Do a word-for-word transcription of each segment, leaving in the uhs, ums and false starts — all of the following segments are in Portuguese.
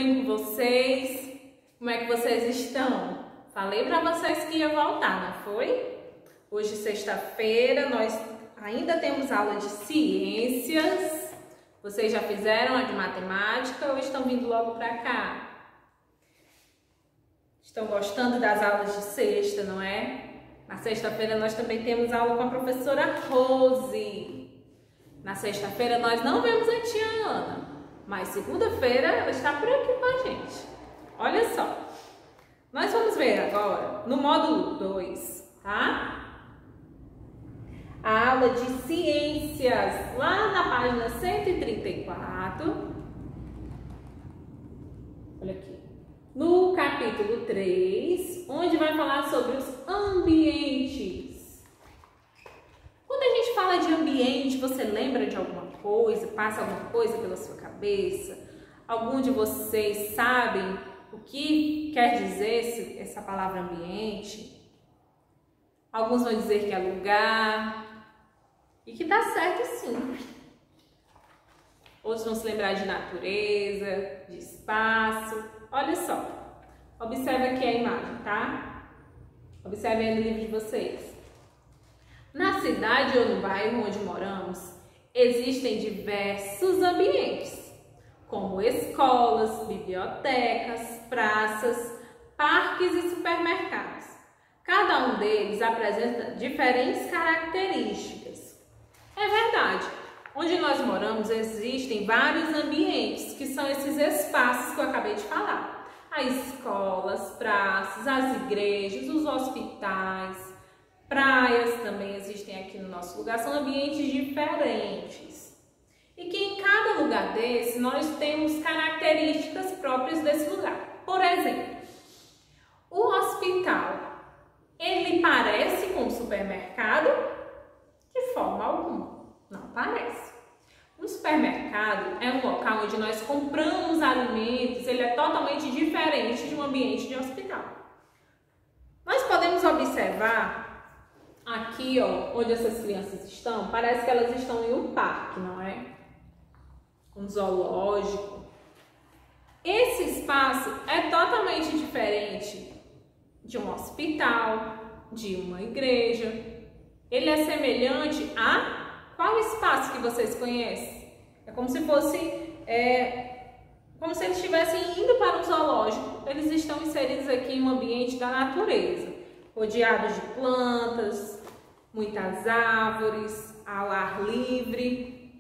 bem com vocês? Como é que vocês estão? Falei para vocês que ia voltar, não foi? Hoje, sexta-feira, nós ainda temos aula de ciências. Vocês já fizeram a de matemática ou estão vindo logo para cá? Estão gostando das aulas de sexta, não é? Na sexta-feira nós também temos aula com a professora Rose. Na sexta-feira nós não vemos a tia Ana, mas segunda-feira ela está por aqui com a gente. Olha só, nós vamos ver agora no módulo dois, tá? A aula de ciências, lá na página cento e trinta e quatro. Olha aqui. No capítulo três, onde vai falar sobre os ambientes. Quando a gente fala de ambiente, você lembra de alguma coisa? Passa alguma coisa pela sua cabeça? Algum de vocês sabem o que quer dizer essa palavra ambiente? Alguns vão dizer que é lugar. E que dá certo sim. Outros vão se lembrar de natureza, de espaço. Olha só. Observe aqui a imagem, tá? Observe aí no livro de vocês. Na cidade ou no bairro onde moramos, existem diversos ambientes, como escolas, bibliotecas, praças, parques e supermercados. Cada um deles apresenta diferentes características. É verdade, onde nós moramos existem vários ambientes, que são esses espaços que eu acabei de falar. As escolas, praças, as igrejas, os hospitais, praias também existem aqui no nosso lugar, são ambientes diferentes. E que em cada lugar desse nós temos características próprias desse lugar. Por exemplo, o hospital, ele parece com um supermercado? De forma alguma, não parece. Um supermercado é um local onde nós compramos alimentos, ele é totalmente diferente de um ambiente de hospital. Nós podemos observar aqui, ó, onde essas crianças estão, parece que elas estão em um parque, não é? Um zoológico. Esse espaço é totalmente diferente de um hospital, de uma igreja. Ele é semelhante a qual espaço que vocês conhecem? É como se fosse, é, como se eles estivessem indo para um zoológico. Eles estão inseridos aqui em um ambiente da natureza, rodeados de plantas, muitas árvores, ao ar livre.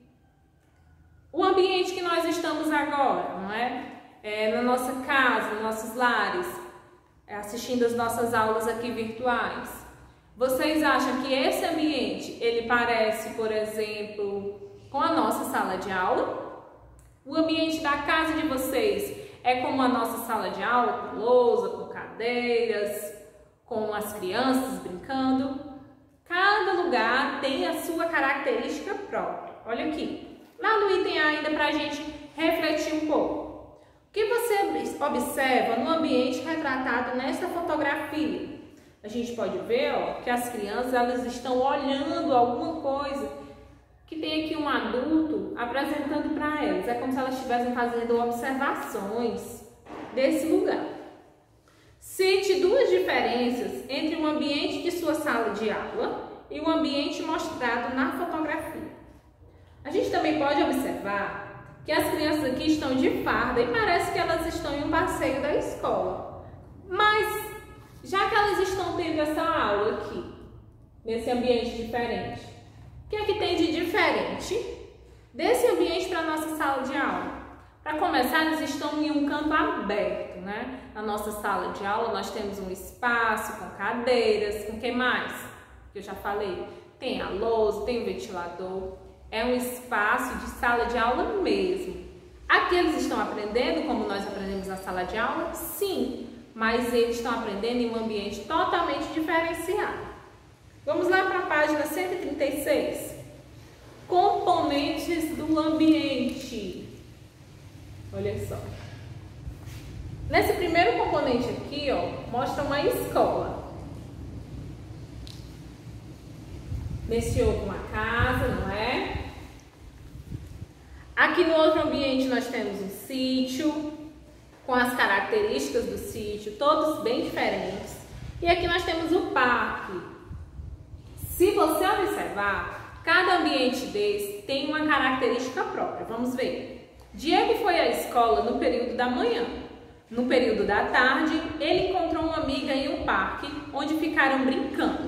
O ambiente que nós estamos agora, não é? É na nossa casa, nos nossos lares, assistindo as nossas aulas aqui virtuais. Vocês acham que esse ambiente, ele parece, por exemplo, com a nossa sala de aula? O ambiente da casa de vocês é como a nossa sala de aula, com lousa, com cadeiras, com as crianças brincando? Cada lugar tem a sua característica própria. Olha aqui, lá no item A ainda para a gente refletir um pouco. O que você observa no ambiente retratado nessa fotografia? A gente pode ver, ó, que as crianças elas estão olhando alguma coisa que tem aqui um adulto apresentando para elas. É como se elas estivessem fazendo observações desse lugar. Cite duas diferenças entre o ambiente de sua sala de aula e o ambiente mostrado na fotografia. A gente também pode observar que as crianças aqui estão de farda e parece que elas estão em um passeio da escola. Mas já que elas estão tendo essa aula aqui, nesse ambiente diferente, o que é que tem de diferente desse ambiente para a nossa sala de aula? Para começar, eles estão em um canto aberto, né? Na nossa sala de aula nós temos um espaço com cadeiras, com o que mais? Que eu já falei, tem a lousa, tem o ventilador, é um espaço de sala de aula mesmo. Aqui eles estão aprendendo como nós aprendemos na sala de aula? Sim. Mas eles estão aprendendo em um ambiente totalmente diferenciado. Vamos lá para a página cento e trinta e seis. Componentes do ambiente. Olha só. Nesse primeiro componente aqui, ó, mostra uma escola. Nesse outro, uma casa, não é? Aqui no outro ambiente nós temos um sítio. com as características do sítio, todos bem diferentes. E aqui nós temos o parque. Se você observar, cada ambiente desse tem uma característica própria. Vamos ver. Diego foi à escola no período da manhã. No período da tarde, ele encontrou uma amiga em um parque, onde ficaram brincando.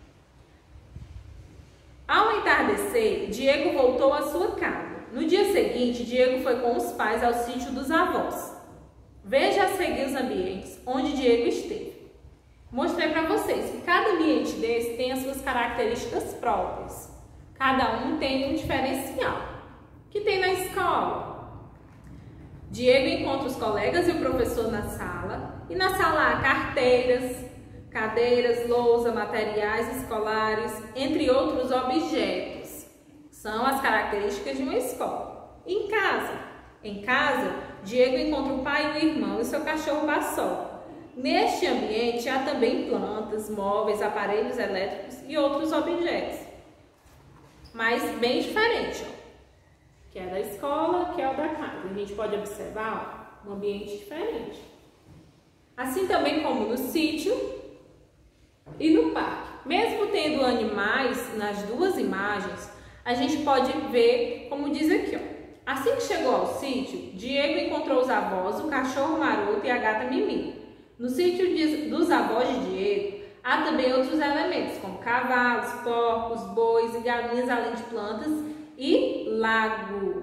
Ao entardecer, Diego voltou à sua casa. No dia seguinte, Diego foi com os pais ao sítio dos avós. Veja a seguir os ambientes onde Diego esteve. Mostrei para vocês que cada ambiente desse tem as suas características próprias. Cada um tem um diferencial. Que tem na escola. Diego encontra os colegas e o professor na sala. E na sala há carteiras, cadeiras, lousa, materiais escolares, entre outros objetos. São as características de uma escola. Em casa. Em casa, Diego encontra o pai e o irmão e seu cachorro Paçoca. Neste ambiente há também plantas, móveis, aparelhos elétricos e outros objetos. Mas bem diferente, ó. Que é da escola, que é o da casa. A gente pode observar ó, um ambiente diferente. Assim também como no sítio e no parque. Mesmo tendo animais nas duas imagens, a gente pode ver, como diz aqui, ó. Assim que chegou ao sítio, Diego encontrou os avós, o cachorro Maroto e a gata Mimi. No sítio de, dos avós de Diego, há também outros elementos, como cavalos, porcos, bois e galinhas, além de plantas e lago.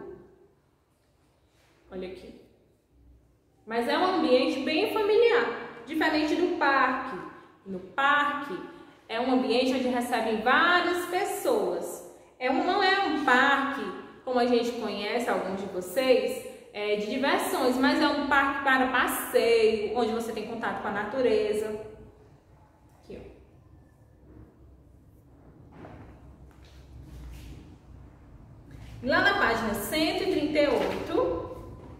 Olha aqui. Mas é um ambiente bem familiar, diferente do parque. No parque, é um ambiente onde recebem várias pessoas. É um, não é um parque, como a gente conhece, alguns de vocês, é, de diversões, mas é um parque para passeio, onde você tem contato com a natureza. Aqui, ó. Lá na página cento e trinta e oito,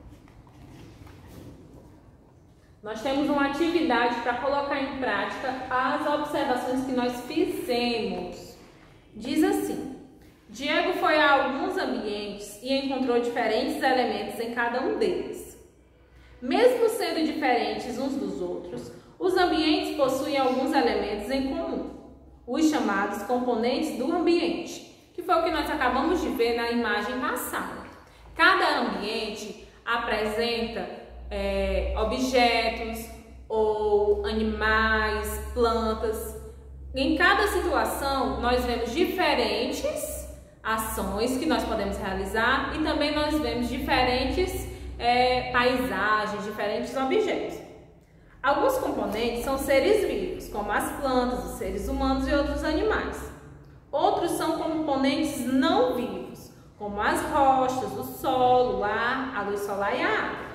nós temos uma atividade para colocar em prática as observações que nós fizemos. Diz assim: Diego foi a alguns ambientes e encontrou diferentes elementos em cada um deles. Mesmo sendo diferentes uns dos outros, os ambientes possuem alguns elementos em comum, os chamados componentes do ambiente, que foi o que nós acabamos de ver na imagem passada. Cada ambiente apresenta é, objetos ou animais, plantas. Em cada situação, nós vemos diferentes ações que nós podemos realizar e também nós vemos diferentes é, paisagens, diferentes objetos. Alguns componentes são seres vivos, como as plantas, os seres humanos e outros animais. Outros são componentes não vivos, como as rochas, o solo, o ar, a luz solar e a água.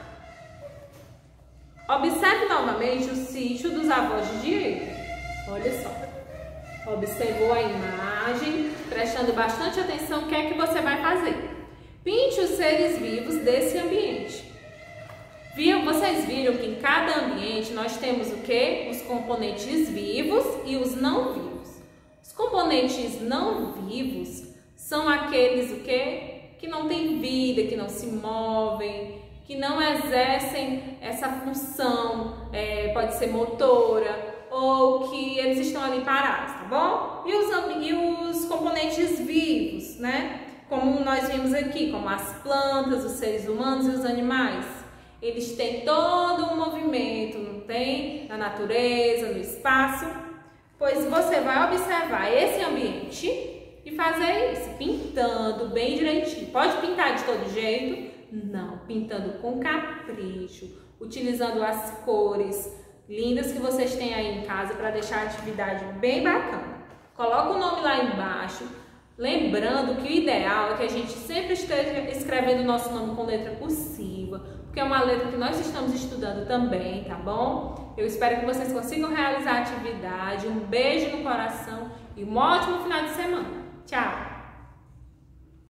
Observe novamente o sítio dos avós de Diego. Olha só. Observou a imagem, prestando bastante atenção, o que é que você vai fazer? Pinte os seres vivos desse ambiente. Viu? Vocês viram que em cada ambiente nós temos o que? Os componentes vivos e os não vivos. Os componentes não vivos são aqueles o que? Que não têm vida, que não se movem, que não exercem essa função, é, pode ser motora, ou que eles estão ali parados, tá bom? E os, e os componentes vivos, né? Como nós vimos aqui, como as plantas, os seres humanos e os animais. Eles têm todo um movimento, não tem? Na natureza, no espaço. Pois você vai observar esse ambiente e fazer isso, pintando bem direitinho. Pode pintar de todo jeito? Não, pintando com capricho, utilizando as cores lindas que vocês têm aí em casa para deixar a atividade bem bacana. Coloca o nome lá embaixo, lembrando que o ideal é que a gente sempre esteja escrevendo o nosso nome com letra cursiva, porque é uma letra que nós estamos estudando também, tá bom? Eu espero que vocês consigam realizar a atividade. Um beijo no coração e um ótimo final de semana. Tchau!